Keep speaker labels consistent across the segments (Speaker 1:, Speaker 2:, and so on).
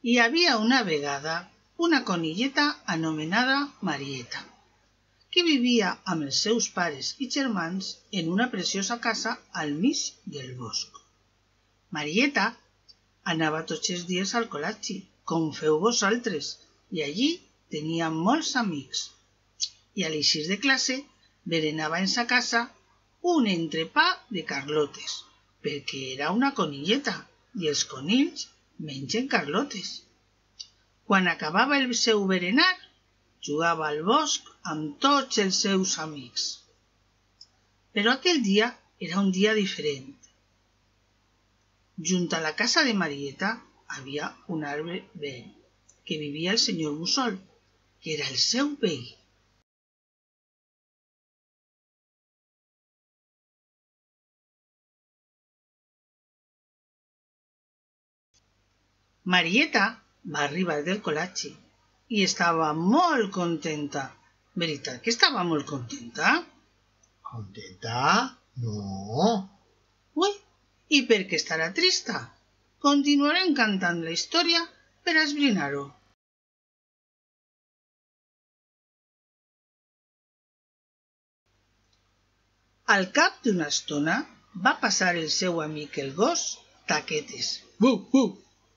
Speaker 1: Hi havia una vegada una conilleta anomenada Marieta, que vivia amb els seus pares i germans en una preciosa casa al mig del bosc. Marieta anava tots els dies al col·legi, com feu vosaltres, i allí tenia molts amics. I a l'eixir de classe berenava en sa casa un entrepà de carlotes, perquè era una conilleta i els conills mengen carlotes. Quan acabava el seu berenar, jugava al bosc amb tots els seus amics. Però aquell dia era un dia diferent. Junt a la casa de Marieta havia un arbre vell, que vivia el senyor Mussol, que era el seu veí. Marieta va arribar del col·legi i estava molt contenta. Veritat que estava molt contenta?
Speaker 2: ¿Contenta? No.
Speaker 1: Ui, i per què estarà trista? Continuarem cantant la història per a esbrinar-ho. Al cap d'una estona va passar el seu amic el gos Taquetes.
Speaker 2: Buf, buf.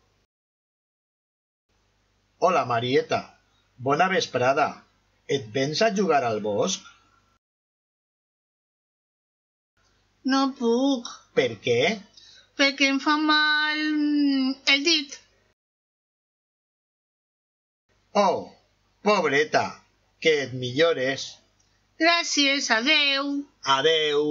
Speaker 2: Hola, Marieta. Bona vesprada. Et vens a jugar al bosc?
Speaker 1: No puc,
Speaker 2: Per què?
Speaker 1: perquè em fa mal el dit.
Speaker 2: Oh, pobreta, que et millores.
Speaker 1: Gràcies, adeu.
Speaker 2: Adeu.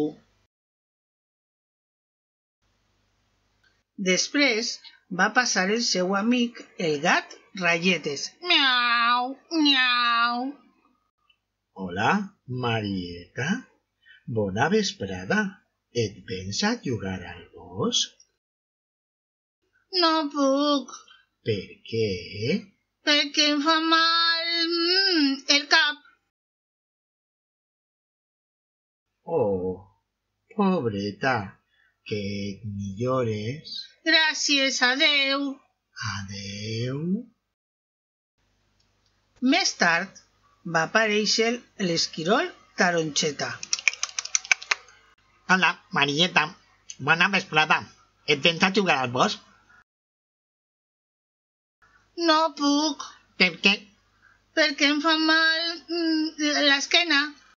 Speaker 1: Després va passar el seu amic, el gat Rayetes. Miau, miau.
Speaker 2: Hola, Marieta. Bona vesprada. Et vens a jugar al bosc?
Speaker 1: No puc,
Speaker 2: Per què?
Speaker 1: perquè em fa mal el cap.
Speaker 2: Oh, pobreta, que et millores.
Speaker 1: Gràcies, adeu.
Speaker 2: Adeu.
Speaker 1: Més tard va aparèixer l'esquirol Taronxeta.
Speaker 2: Hola, Marieta. Bona vesprada. Et vens a jugar al bosc?
Speaker 1: No puc,
Speaker 2: Per què?
Speaker 1: perquè em fa mal l'esquena.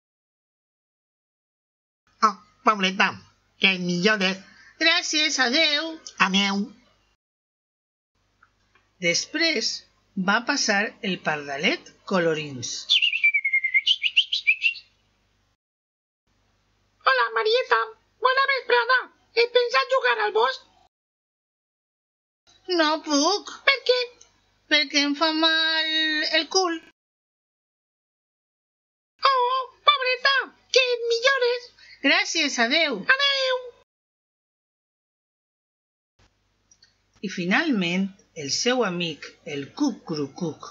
Speaker 2: Oh, pobreta, que et millores.
Speaker 1: Gràcies, adeu.
Speaker 2: Adeu.
Speaker 1: Després va passar el pardalet Colorins.
Speaker 2: Hola, Marieta. Bona vesprada. Et vens a jugar al bosc?
Speaker 1: No puc,
Speaker 2: Per què?
Speaker 1: perquè em fa mal el cul.
Speaker 2: Oh, pobreta, que et millores.
Speaker 1: Gràcies, adeu.
Speaker 2: Adeu.
Speaker 1: I finalment, el seu amic, el Cuc-Cru-Cuc.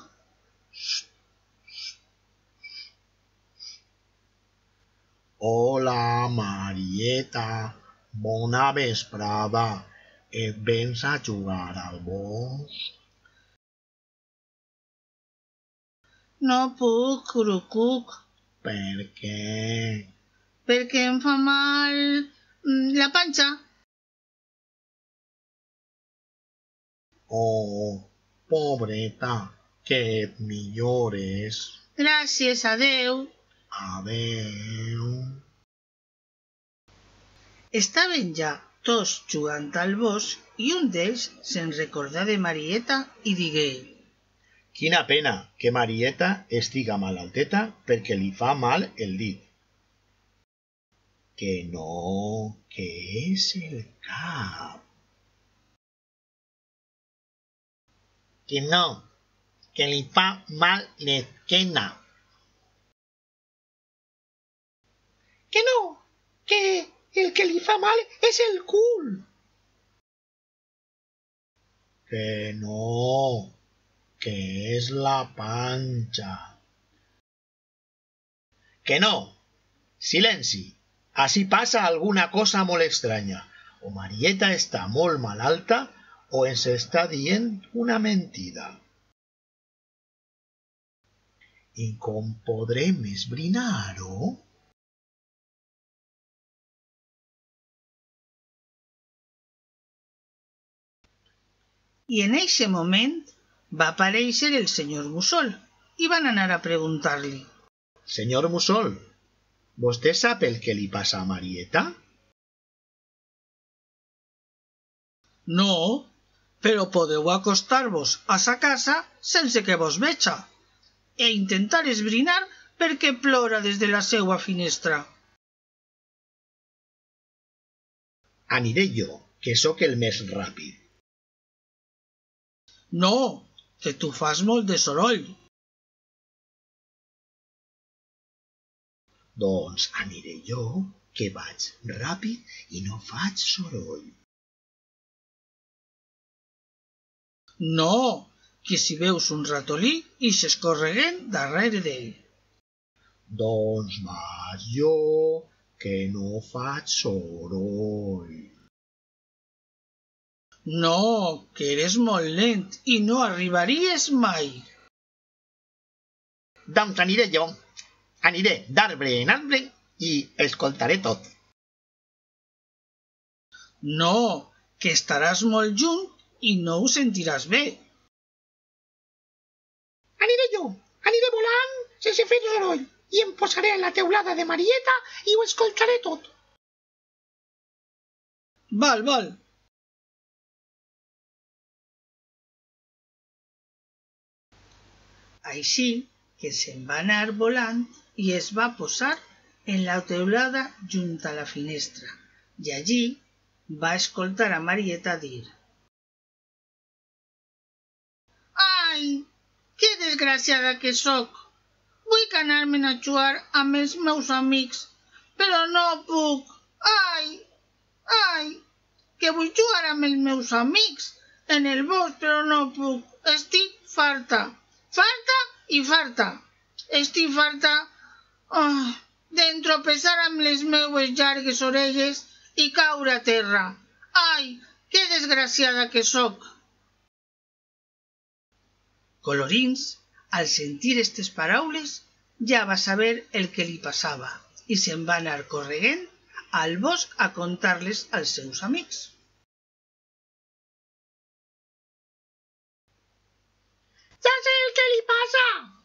Speaker 2: Hola, Marieta. Bona vesprada. Et vens a jugar al bosc?
Speaker 1: No puc, Cru-Cuc,
Speaker 2: Per què?
Speaker 1: perquè em fa mal la panxa.
Speaker 2: Oh, pobreta, que et millores.
Speaker 1: Gràcies, adeu.
Speaker 2: Adeu.
Speaker 1: Estaven ja tots jugant al bosc i un d'ells se'n recordà de Marieta i digué:
Speaker 2: Quina pena que Marieta estiga malalteta perquè li fa mal el dit. Que no, que és el cap. Que no, que li fa mal l'esquena. Que no, que el que li fa mal és el cul. Que no, que és la panxa. Que no, silenci. Així passa alguna cosa molt estranya. O Marieta està molt malalta o ens està dient una mentida? I com podrem esbrinar-ho?
Speaker 1: I en eixe moment va aparèixer el senyor Mussol i van anar a preguntar-li:
Speaker 2: Senyor Mussol, vostè sap el que li passa a Marieta?
Speaker 1: No, però podeu acostar-vos a sa casa sense que vos veja e intentar esbrinar per què plora des de la seua finestra.
Speaker 2: Aniré jo, que sóc el més ràpid.
Speaker 1: No, que tu fas molt de soroll.
Speaker 2: Doncs aniré jo, que vaig ràpid i no faig soroll.
Speaker 1: No, que si veus un ratolí ixes corregent darrere d'ell.
Speaker 2: Doncs vaig jo, que no faig soroll.
Speaker 1: No, que eres molt lent i no arribaries mai.
Speaker 2: Doncs aniré jo. Aniré d'arbre en arbre i escoltaré tot.
Speaker 1: No, que estaràs molt lluny i no ho sentiràs bé.
Speaker 2: Aniré jo. Aniré volant sense fer soroll i em posaré a la teulada de Marieta i ho escoltaré tot.
Speaker 1: Val, val. Així que se'n va anar volant i es va posar en la teulada junt a la finestra i allí va escoltar a Marieta dir: «Ai, que desgraciada que sóc! Vull anar-me'n a jugar amb els meus amics, però no puc! Ai, ai, que vull jugar amb els meus amics en el bosc, però no puc! Estic farta! Farta i farta! Estic farta d'entropessar amb les meues llargues orelles i caure a terra. Ai, que desgraciada que sóc!» Colorins, al sentir estes paraules, ja va saber el que li passava i se'n va anar corrent al bosc a contar-les als seus amics.
Speaker 2: Ja sé el que li passa.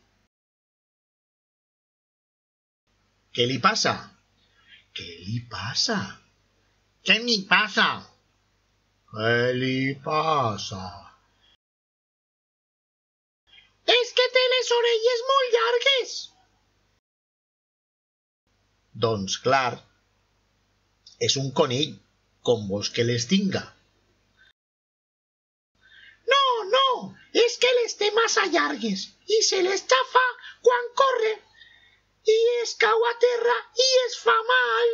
Speaker 2: Què li passa? Què li passa? Què m'hi passa? Què li passa? És que té les orelles molt llargues. Doncs clar, és un conill, com vols que les tinga? No, és que les té massa llargues i se les xafa quan corre i es cau a terra i es fa mal.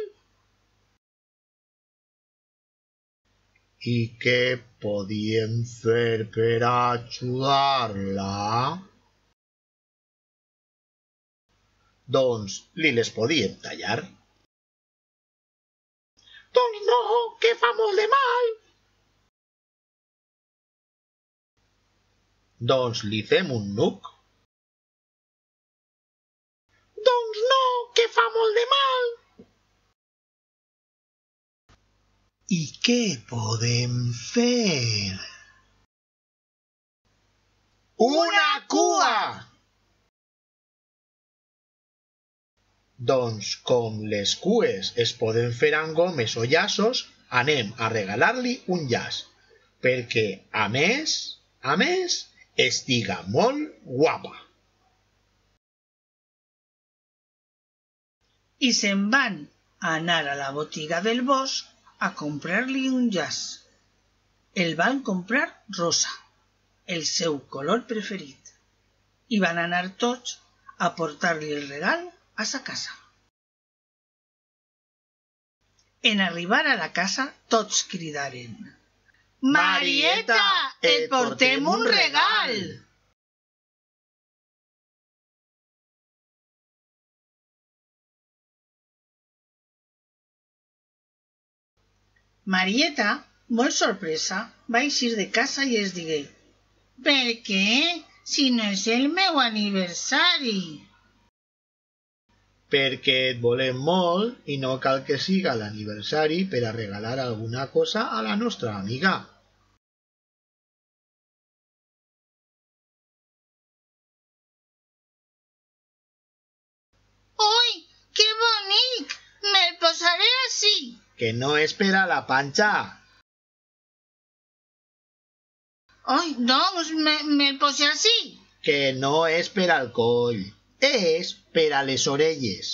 Speaker 2: I què podíem fer per ajudar-la? Doncs li les podíem tallar. Doncs no, que fa molt de mal. Doncs li fem un nuc. Doncs no, que fa molt de mal. I què podem fer? Una cua! Doncs com les cues es poden fer amb gomes o llaços, anem a regalar-li un llaç, perquè, a més, estiga molt guapa.
Speaker 1: I se'n van anar a la botiga del bosc a comprar-li un llaç. El van comprar rosa, el seu color preferit, i van anar tots a portar-li el regal a sa casa. En arribar a la casa, tots cridaren: «Marieta, et portem un regal!» Marieta molt sorpresa, va eixir de casa i es digué: «Per què? Si no és el meu aniversari!»
Speaker 2: Perquè et volem molt i no cal que siga l'aniversari per a regalar alguna cosa a la nostra amiga.
Speaker 1: «Ui, que bonic! Me'l posaré així!»
Speaker 2: Que no és per a la panxa.
Speaker 1: «Ui, doncs me'l posaré així!»
Speaker 2: Que no és per al coll. És per a les orelles.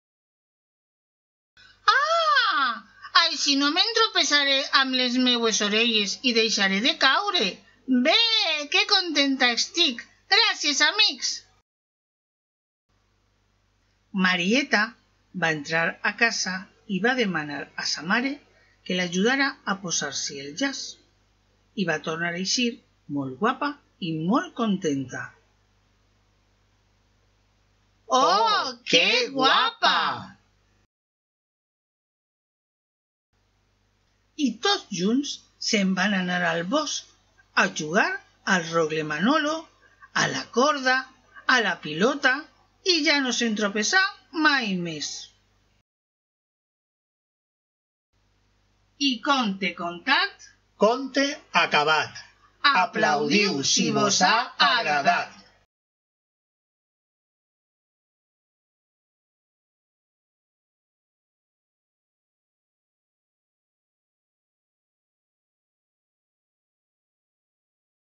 Speaker 1: «Ah! Així no m'entropeçaré amb les meues orelles i deixaré de caure. Bé, que contenta estic! Gràcies, amics!» Marieta va entrar a casa i va demanar a sa mare que l'ajudara a posar-se el llaç. I va tornar a eixir molt guapa i molt contenta.
Speaker 2: ¡Oh, qué guapa!
Speaker 1: I tots junts se'n van anar al bosc a jugar al rogle-manolo, a la corda, a la pilota i ja no se'n tropeçà mai més. I conte contat,
Speaker 2: Conte acabat. Aplaudiu si vos ha agradat.